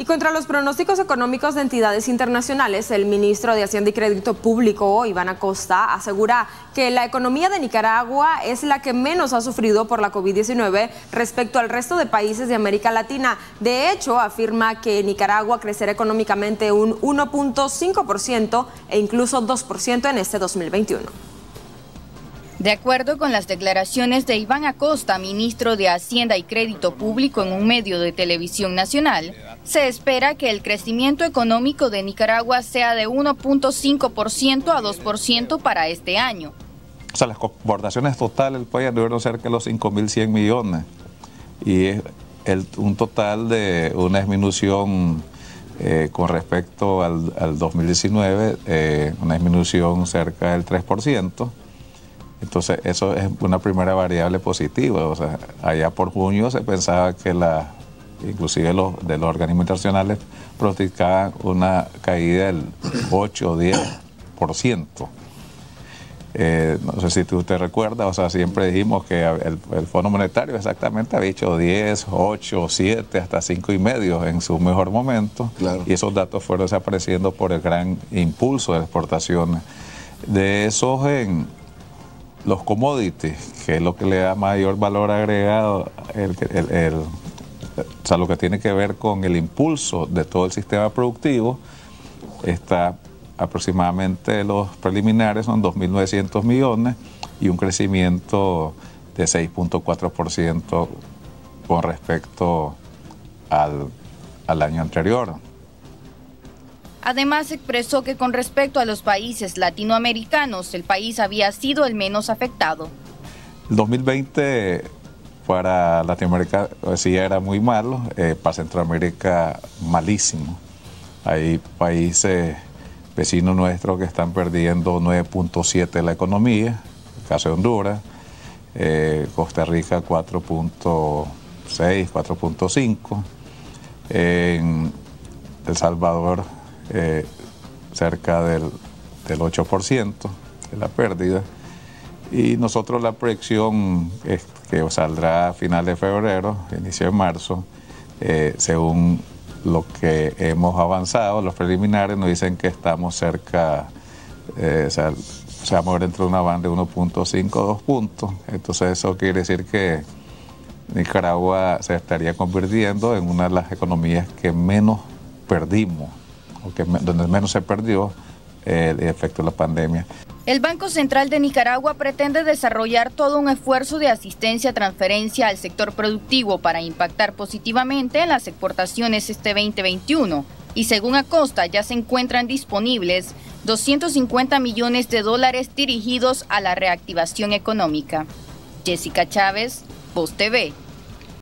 Y contra los pronósticos económicos de entidades internacionales, el ministro de Hacienda y Crédito Público, Iván Acosta, asegura que la economía de Nicaragua es la que menos ha sufrido por la COVID-19 respecto al resto de países de América Latina. De hecho, afirma que Nicaragua crecerá económicamente un 1.5% e incluso 2% en este 2021. De acuerdo con las declaraciones de Iván Acosta, ministro de Hacienda y Crédito Público en un medio de televisión nacional, se espera que el crecimiento económico de Nicaragua sea de 1.5% a 2% para este año. O sea, las exportaciones totales del país debieron ser que los 5.100 millones y es un total de una disminución con respecto al 2019, una disminución cerca del 3%. Entonces, eso es una primera variable positiva. O sea, allá por junio se pensaba que inclusive de los organismos internacionales pronosticaban una caída del 8 o 10%. No sé si usted recuerda, o sea, siempre dijimos que el Fondo Monetario exactamente había dicho 10, 8, 7, hasta 5,5 en su mejor momento. Claro. Y esos datos fueron desapareciendo por el gran impulso de exportaciones. De esos los commodities, que es lo que le da mayor valor agregado, o sea, lo que tiene que ver con el impulso de todo el sistema productivo, está aproximadamente, los preliminares son 2.900 millones y un crecimiento de 6.4% con respecto al año anterior. Además, expresó que con respecto a los países latinoamericanos, el país había sido el menos afectado. El 2020 para Latinoamérica sí era muy malo, para Centroamérica malísimo. Hay países vecinos nuestros que están perdiendo 9.7% de la economía, el caso de Honduras, Costa Rica 4.6, 4.5%, en El Salvador cerca del 8% de la pérdida, y nosotros la proyección es que saldrá a final de febrero, inicio de marzo, según lo que hemos avanzado, los preliminares nos dicen que estamos cerca, se va a mover entre una banda de 1.5 a 2 puntos, entonces eso quiere decir que Nicaragua se estaría convirtiendo en una de las economías que menos perdimos, donde menos se perdió el efecto de la pandemia. El Banco Central de Nicaragua pretende desarrollar todo un esfuerzo de asistencia-transferencia al sector productivo para impactar positivamente en las exportaciones este 2021. Y según Acosta, ya se encuentran disponibles 250 millones de dólares dirigidos a la reactivación económica. Jessica Chávez, Voz TV.